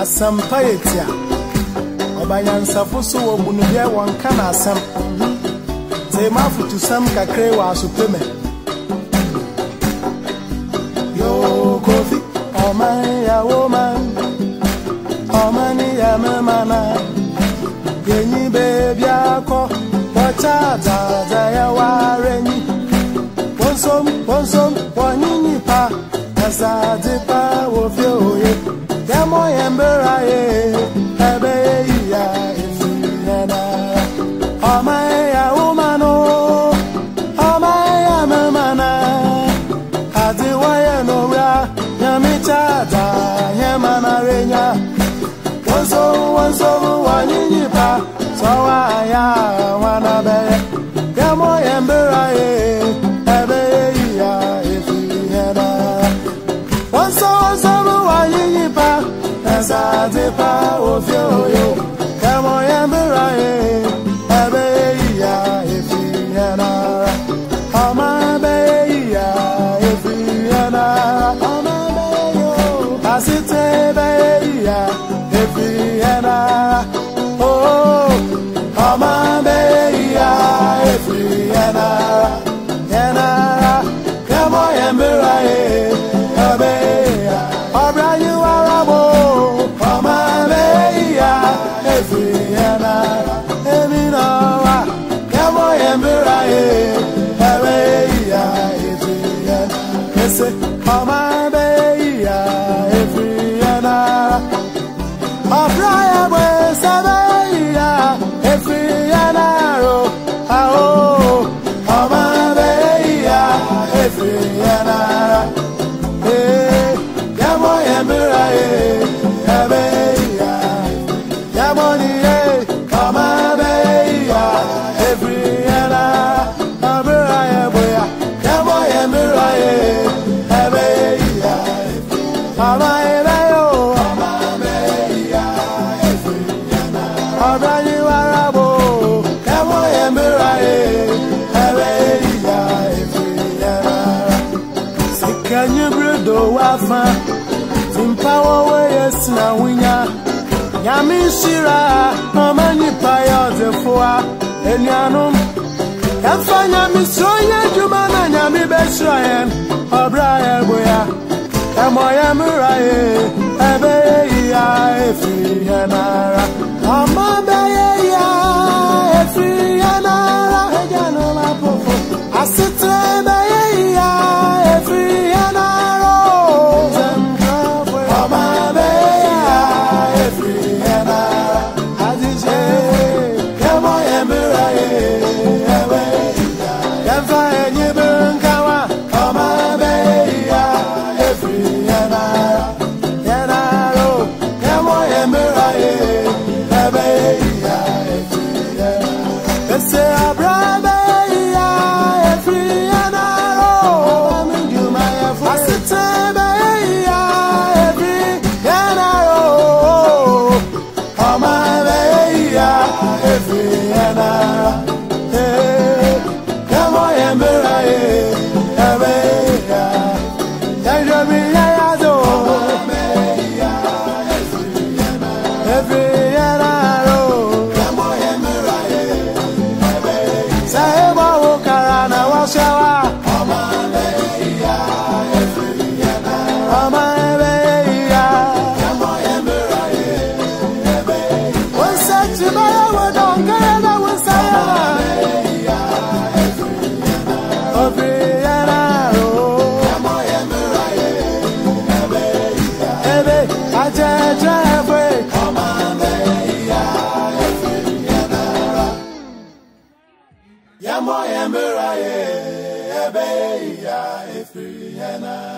Sampayetia Obanyansa Fusu Obunuye Wankana Sam Zemafu to Sam Kakre was supreme. Yo Kofi, oh my woman, oh many yamana, Yenny baby, Wacha, Zayawareni, Wonsum, one nipa, as I dip of you, Yamo Emberaye, Abeya, if you and oh my woman, oh my mana, Adiwaya Nora, Yamichada, Yamana Renya, once over one nipa, so I wanna be Yamo Emberaye, Abeya, if you had once over one nipa, as I dip of you, Yamo Emberaye. Oh my baby, every ana. Oh Brian, where's every ana? Oh my baby, every ana. Hey, yamo yamira, yamoni, oh my baby, every ana. Oh Brian, yamo yamira. Yamishira, Mamani Paya, the Foa, and Yanum. Yafanya Missoya, Jumana, Yami Besrayan, O'Brien, Boya, Amoya Murae, Abeya, Efrianara, Amabaya, Efrianara, Yanoma Pofo, Asitebaya, Efrianara, Amabaya, Efrianara, Adije, Yamoya Murae. Yamo Emberaye, Ebeya, Efriana.